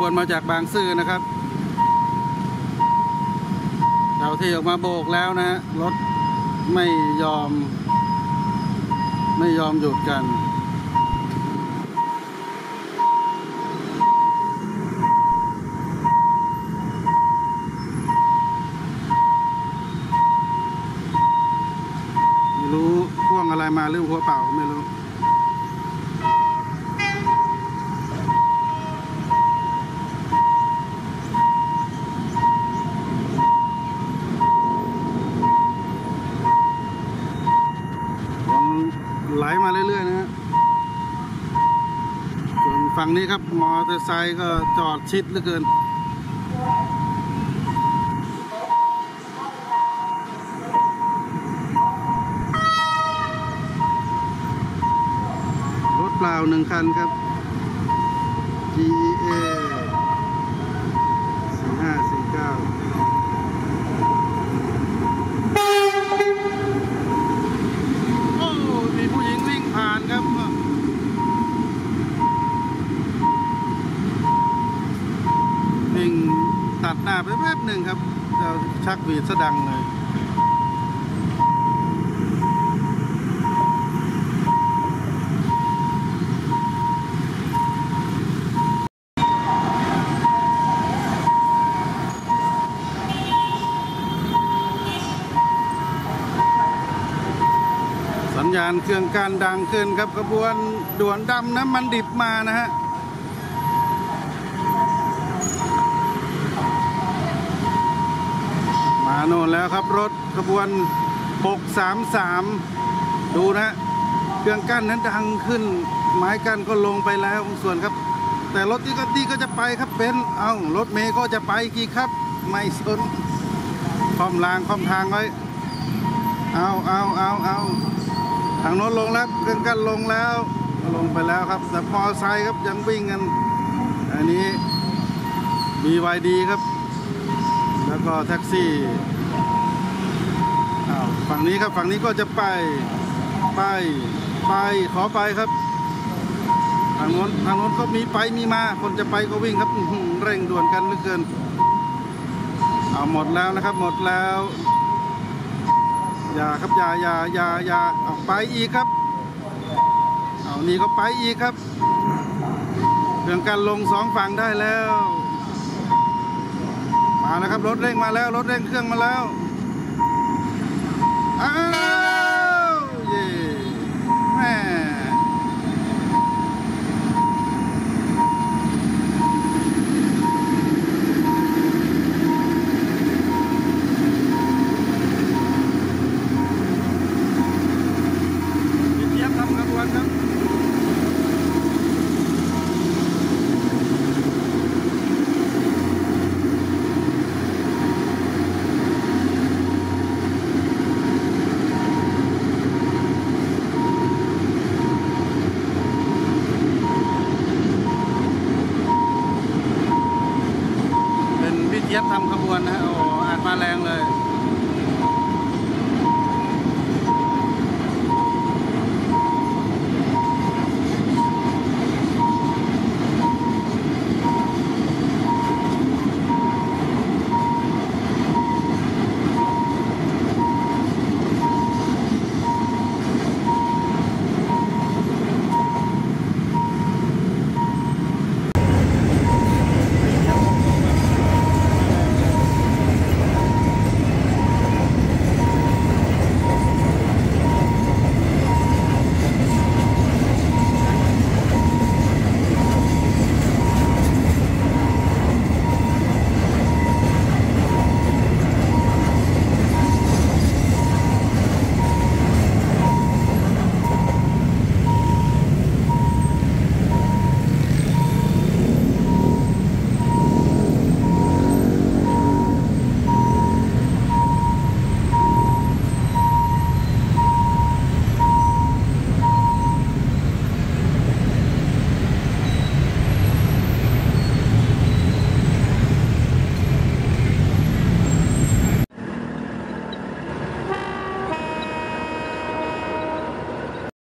วนมาจากบางซื่อนะครับเจ้าที่ออกมาโบกแล้วนะฮะรถไม่ยอมหยุดกันไม่รู้พ่วงอะไรมาหรือหัวเปล่าไม่รู้ไหลมาเรื่อยๆนะฮะส่วนฝั่งนี้ครับมอเตอร์ไซค์ก็จอดชิดเหลือเกินรถเปล่า1 คันครับ GEA 4549ผ่านครับวิ่งตัดหน้าไปแป๊บหนึ่งครับเราชักบีดซะดังเลยสัญญาณเครื่องการดังขึ้นครับขบวนด่วนดำน้ำมันดิบมานะฮะมาโน่นแล้วครับรถขบวน633ดูนะเครื่องกั้นนั้นดังขึ้นไม้กั้นก็ลงไปแล้วบางส่วนครับแต่รถที่ก็จะไปครับเป็นรถเมย์ก็จะไปกี่ครับไม่สนค่อมรางค่อมทางไว้ทางโน้นลงแล้วเครื่องกั้นลงแล้วลงไปแล้วครับแต่มอเตอร์ไซค์ครับยังวิ่งกันอันนี้ BYD ครับแล้วก็แท็กซี่ฝั่งนี้ครับฝั่งนี้ก็จะไปขอไปครับทางโน้นก็มีไปมีมาคนจะไปก็วิ่งครับเร่งด่วนกันเหลือเกินหมดแล้วนะครับหมดแล้วอย่าครับอย่าไปอีกครับนี่ก็ไปอีกครับเรื่องการลง2 ฝั่งได้แล้วมาแล้วครับรถเร่งมาแล้วรถเร่งเครื่องมาแล้วเย่แม่เจี๊ยบทำขบวนนะฮะอ่านมาแรงเลย